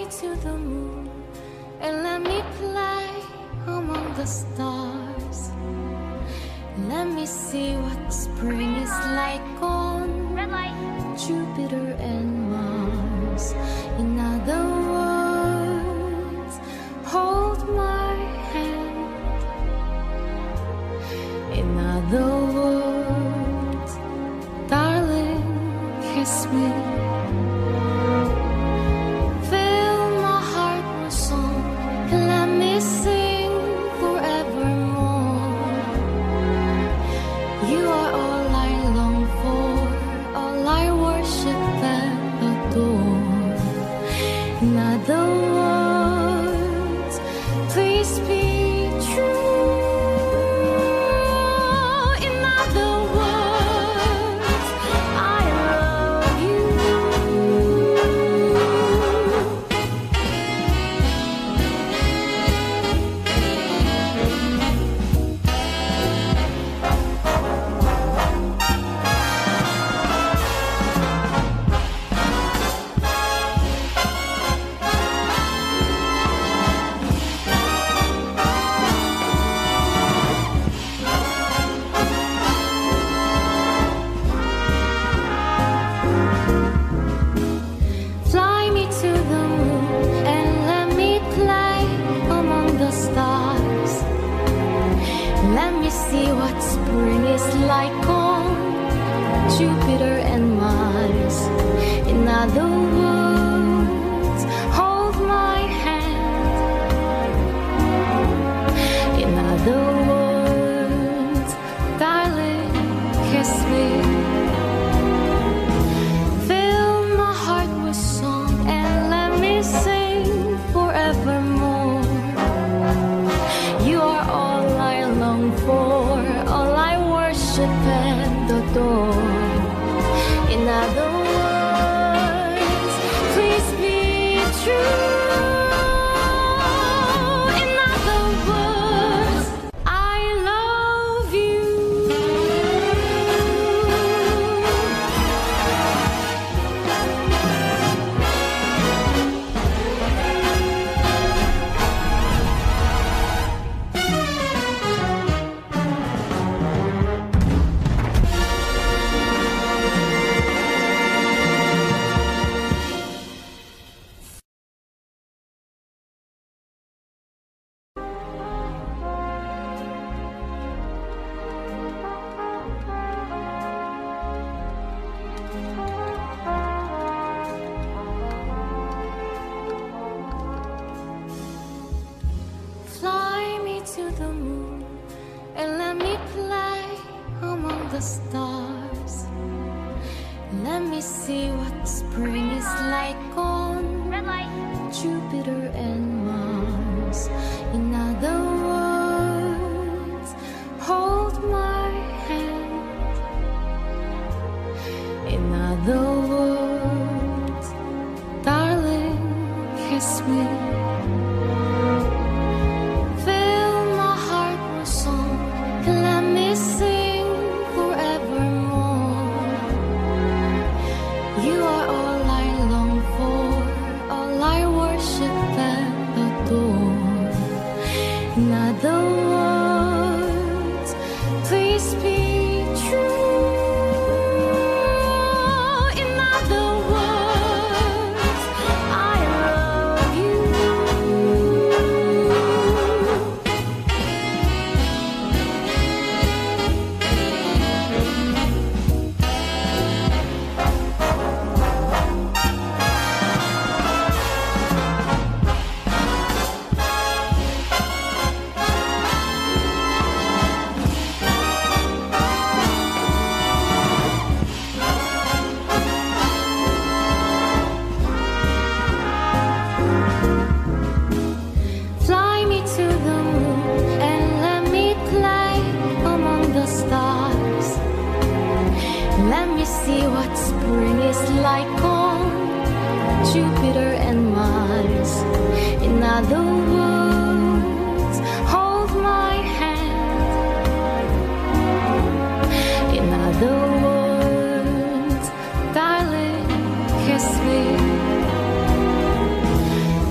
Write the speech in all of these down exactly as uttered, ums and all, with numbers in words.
to the moon and let me play among the stars. Let me see what spring is like on Jupiter and Mars. In other words, hold my hand. In other words, darling, kiss me. Darling, kiss me.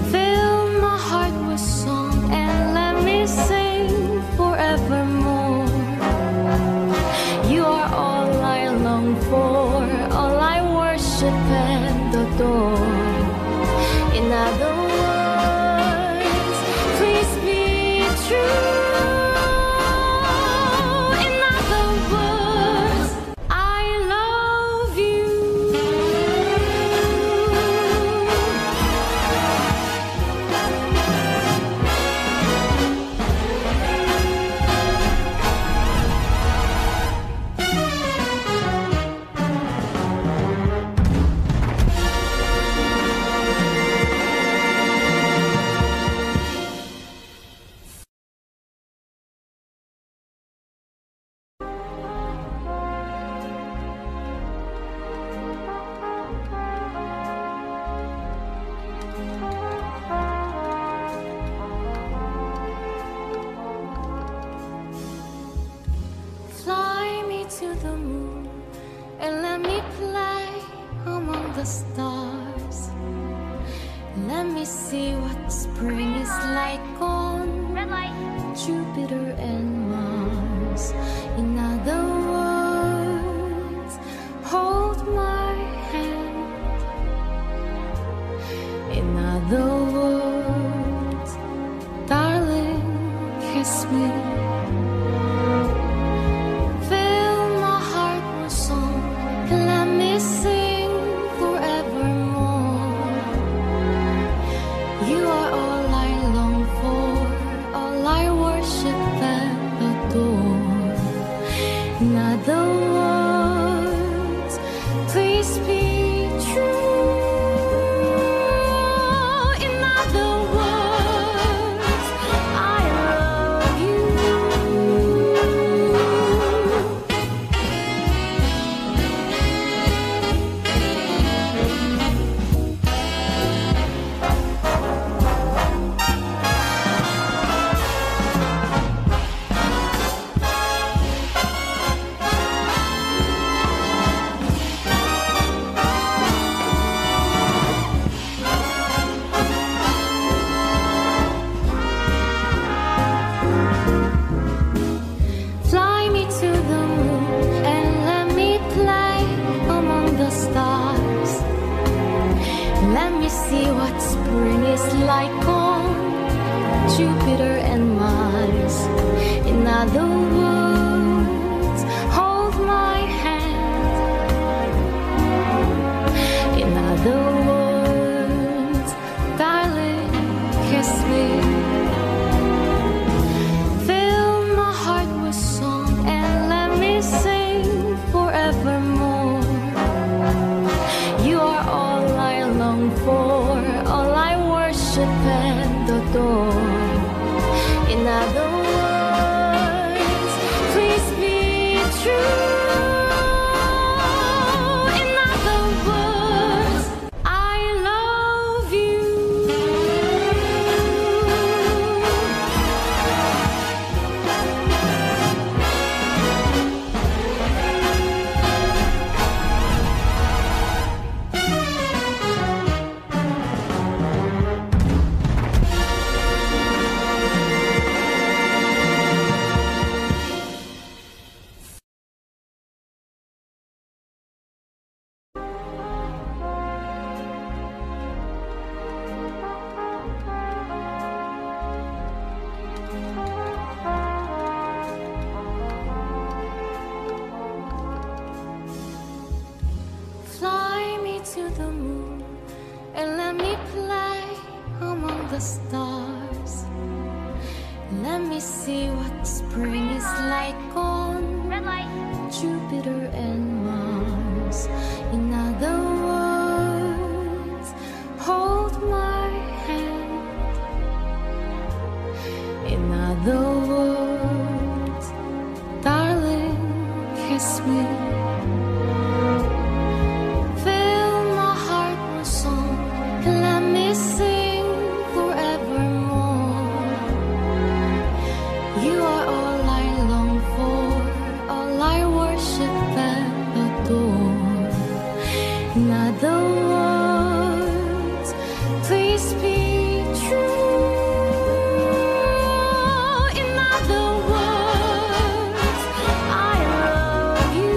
me see what spring is like on Red light. Jupiter and Mars. In other words, hold my hand. In other words, darling, kiss me. Fill my heart with song and let me sing forevermore. You are all I long for, all I worship and adore. In other words, please be true. In other words, I love you. Fly me to the moon and let me play among the stars. Let me see what spring is like on Jupiter and Mars. In other words, hold my hand. In other words, darling, kiss me. Fill my heart with song and let me sing forevermore. You are all I long for, all I worship and adore. In other words, please be true. In other words, I love you. Fly me to the moon and let me play among the stars. Let me see what spring is like on Red light. Jupiter and Mars. In other words, hold my hand. In other words, darling, kiss me. Fill my heart with song and let me sing forevermore. You are all I long for, all I worship and adore. In other words, please be true. In other words, I love you.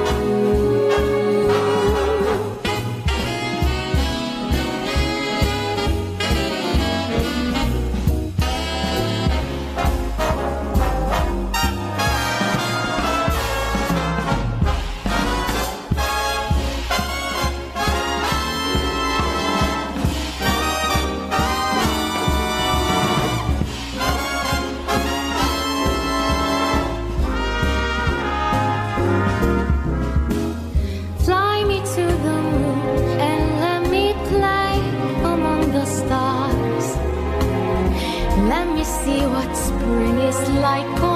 Fly me to the moon and let me play among the stars. Let me see what spring is like